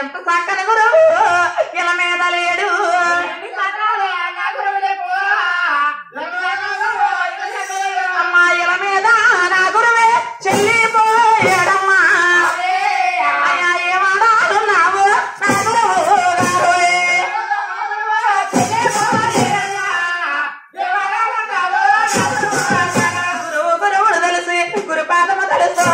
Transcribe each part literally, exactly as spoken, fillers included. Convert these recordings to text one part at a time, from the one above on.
ఎంత చక్కని గురువు ఇలా మీద లేడు అమ్మా ఇలా మీద నా గురువే చెల్లిపోయాడమ్మా అయ్యా ఏమాడాలున్నావు నా గురువు గారు గురువు గురువుడు తెలిసి గురుపాదము తెలుసు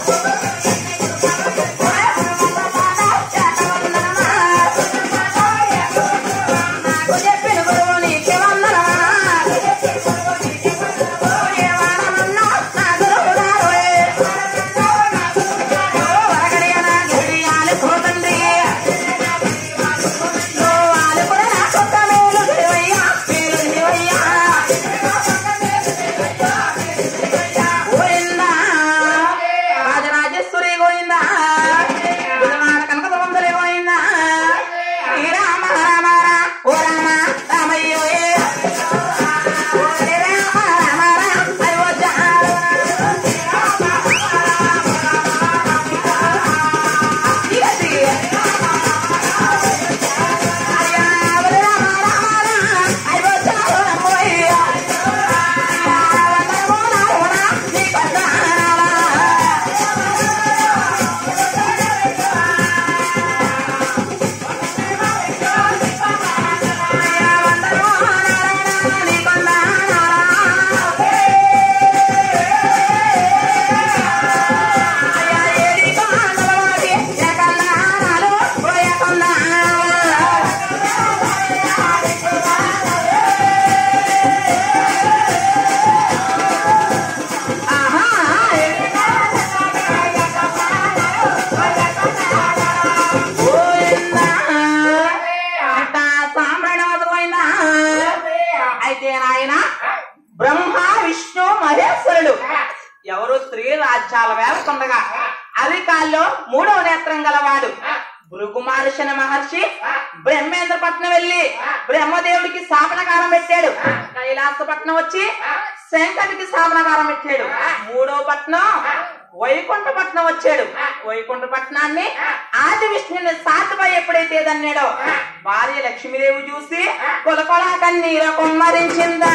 ఎవరు స్త్రీ రాజ్యాల వేస్తుండగా అరికాల్లో మూడవ నేత్రం గలవాడు భృగుమహర్షి మహర్షి బ్రహ్మేంద్రపట్నం వెళ్లి బ్రహ్మదేవుడికి స్థాపనకారం పెట్టాడు. కైలాసపట్నం వచ్చి శంకరుడికి స్థాపనకారం పెట్టాడు. మూడవ పట్నం వైకుంఠపట్నం వచ్చాడు. వైకుంఠపట్నాన్ని ఆది విష్ణుని సాటిపై ఎప్పుడైతే దన్నాడో భార్య లక్ష్మీదేవి చూసి కొలకొలా కన్నీరు కుమ్మరించిందా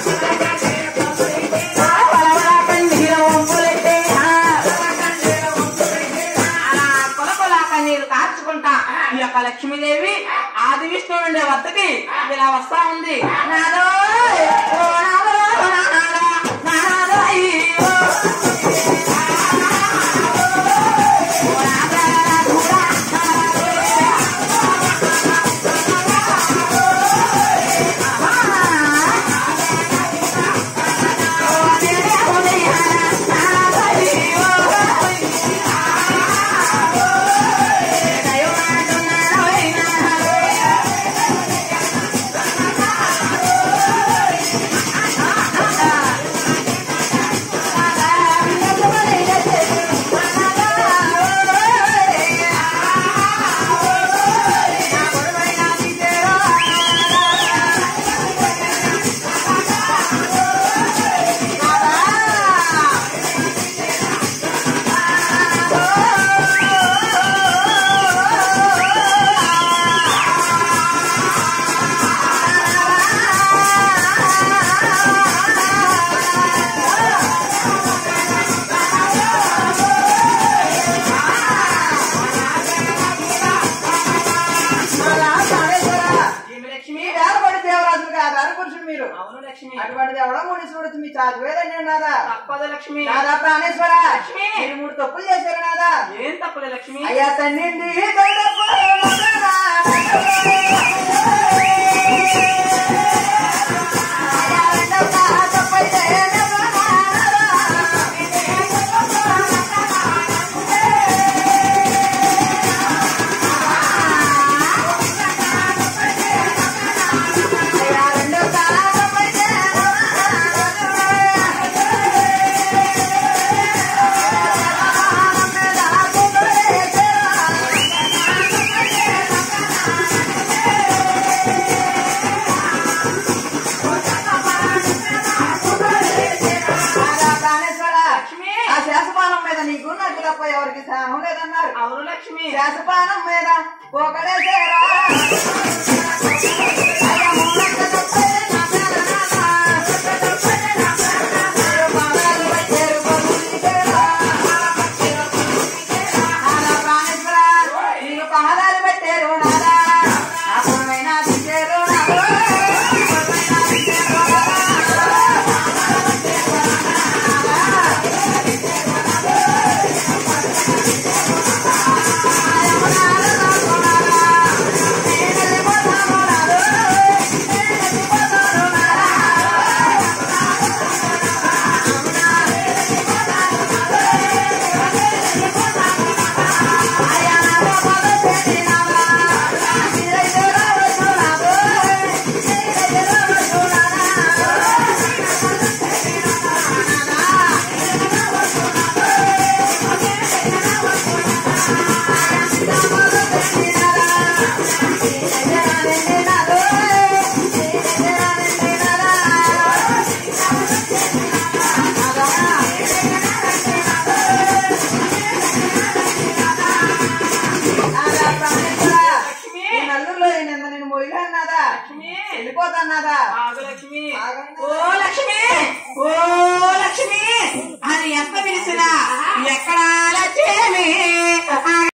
నీరు కార్చుకుంటా ఈ యొక్క లక్ష్మీదేవి ఆది విష్ణువు ఉండే వద్దకి ఇలా వస్తా ఉంది. నాదో అటువంటిది ఎవడో మునీశ్వరుడు మీ చాటువేదండి నాదా తప్పదు లక్ష్మి నాదా ప్రాణేశ్వర మీరు మూడు తప్పులు చేశారు నాదా. ఏం తప్పులే లక్ష్మి? అయ్యా తన్నిండి వారికి స్నానం లేదన్నారు. అవును లక్ష్మి. శాసపానం మీద ఒకడే చేరా వెళ్ళిపోతాన్నాదా? లక్ష్మి ఓ లక్ష్మి ఓ లక్ష్మి అని ఎంత పిలిచినా ఎక్కడా